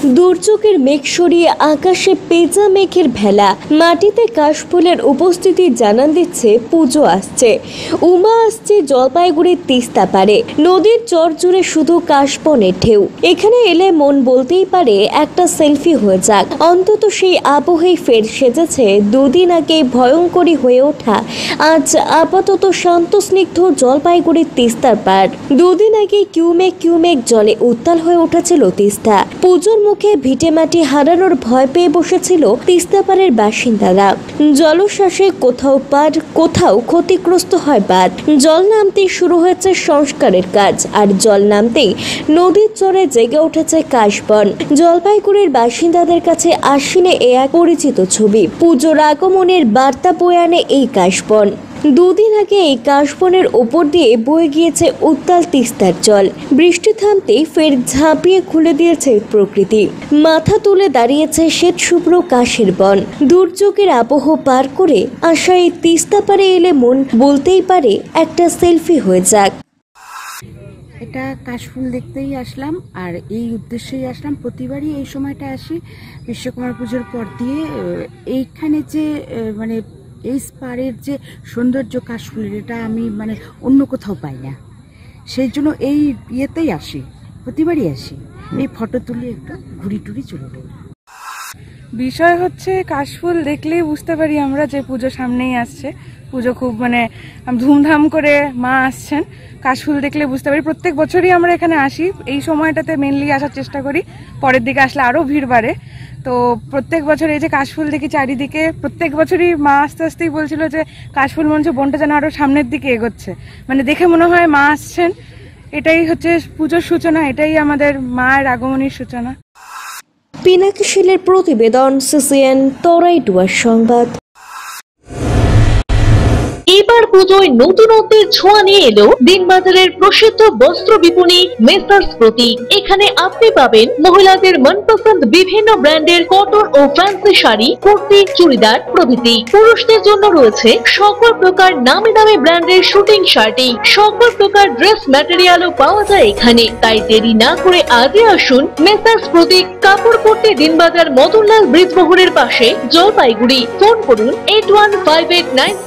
দুর্যোগের মেঘ সরিয়ে আকাশে পেঁচা মেঘের ভেলা, মাটিতে কাশফুলের উপস্থিতি জানান দিচ্ছে পুজো আসছে। উমা আসছে জলপাইগুড়ির তিস্তা পারে, নদীর চর জুড়ে শুধু কাশবনের ঢেউ। এখানে এলে মন বলতেই পারে একটা সেলফি হয়ে যাক। অন্তত সেই আবহেই ফের সেজেছে দুদিন আগে ভয়ঙ্করী হয়ে ওঠা আজ আপাতত শান্ত স্নিগ্ধ জলপাইগুড়ির তিস্তার পার। দুদিন আগে কিউমেক জলে উত্তাল হয়ে উঠেছিল তিস্তা। পুজোর মুখে ভিটেমাটি হারানোর ভয় পেয়ে বসেছিল তিস্তাপাড়ের বাসিন্দারা। জলশ্বাসে কোথাও পার, কোথাও ক্ষতিগ্রস্ত হয় বাঁধ। জল নামতেই শুরু হয়েছে সংস্কারের কাজ, আর জল নামতেই নদীর চরে জেগে উঠেছে কাশবন। জলপাইগুড়ির বাসিন্দাদের কাছে আশ্বিনে এ এক পরিচিত ছবি। পুজোর আগমনের বার্তা বয়ে আনে এই কাশবন। দুদিন আগে এই কাশবনের ওপর দিয়ে বয়ে গিয়েছে উত্তাল তিস্তার জল। বৃষ্টি থামতেই ফের ঝাঁপিয়ে খুলে দিয়েছে প্রকৃতি। মাথা তুলে দাঁড়িয়েছে শ্বেত শুভ্র কাশের বন। দুর্যোগের আবহ পার করে আসা এই তিস্তা পারে এলে মন বলতেই পারে একটা সেলফি হয়ে যাক। এটা কাশফুল দেখতেই আসলাম, আর এই উদ্দেশ্যেই আসলাম। প্রতিবারই এই সময়টা আসি বিশ্বকর্মা পুজোর পর দিয়ে। এইখানে যে মানে এই পাড়ের যে সৌন্দর্য কাশফুলের, এটা আমি মানে অন্য কোথাও পাই না। সেই জন্য এই ইয়েতেই আসি, প্রতিবারই আসি, এই ফটো তুলে একটু ঘুরি টুরি চলে যাই। বিষয় হচ্ছে কাশফুল দেখলেই বুঝতে পারি আমরা যে পুজো সামনেই আসছে। পুজো খুব মানে ধুমধাম করে মা আসছেন। কাশফুল দেখলে বুঝতে পারি। প্রত্যেক বছরই আমরা এখানে আসি, এই সময়টাতে মেনলি আসার চেষ্টা করি। পরের দিকে আসলে আরো ভিড় বাড়ে। তো প্রত্যেক বছর এই যে কাশফুল দেখি চারিদিকে, প্রত্যেক বছরই মা আস্তে আস্তেই বলছিল যে কাশফুল মঞ্চ বনটা যেন আরো সামনের দিকে এগোচ্ছে। মানে দেখে মনে হয় মা আসছেন। এটাই হচ্ছে পুজোর সূচনা, এটাই আমাদের মায়ের আগমনের সূচনা। পিনাকি শীলের প্রতিবেদন, সিসিএন তরাইটুয়ার সংবাদ। এবার পুজোয় নতুনত্বের ছোঁয়া নিয়ে এলো দিনবাজারের প্রসিদ্ধ বস্ত্র বিপণী মেসার্স প্রতীক। এখানে আপনি পাবেন মহিলাদের মনপসন্দ বিভিন্ন ব্র্যান্ডের কটন ও ফ্যান্সি শাড়ি, কুর্তি, চুড়িদার প্রভৃতি। পুরুষদের জন্য রয়েছে সকল প্রকার নামি দামি ব্র্যান্ডের শুটিং শার্টিং, সকল প্রকার ড্রেস ম্যাটেরিয়ালও পাওয়া যায় এখানে। তাই দেরি না করে আজই আসুন মেসার্স প্রতীক, কাপড় পট্টি, দিনবাজার, মদনলাল ব্রিজ মোহরের পাশে, জলপাইগুড়ি। ফোন করুন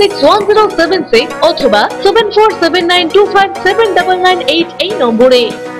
8158961076 অথবা 7479257998 এই নম্বরে।